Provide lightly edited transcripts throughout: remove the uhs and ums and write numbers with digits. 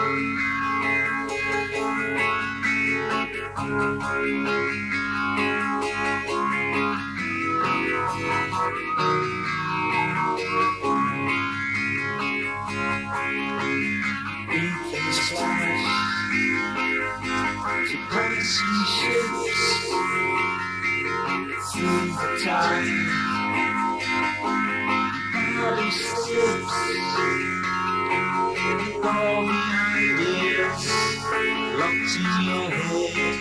To passing ships through the time, body slips, and all the ideas locked in your head.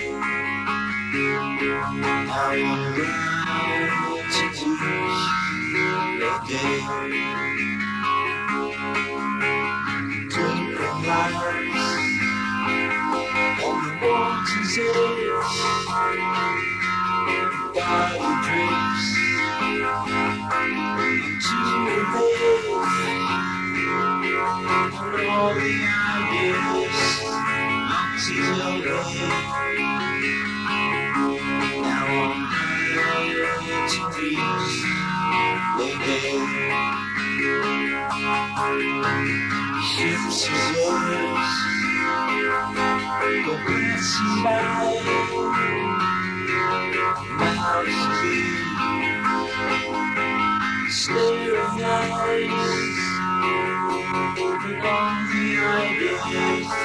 Now you're around to teach the day. Twinkling lights on the water's edge, body drifts into the bed, and all the ideas locked in your head. Now I'm ready to reach the day. Ships and words go passing by, mouths clean, staring eyes, and all the ideas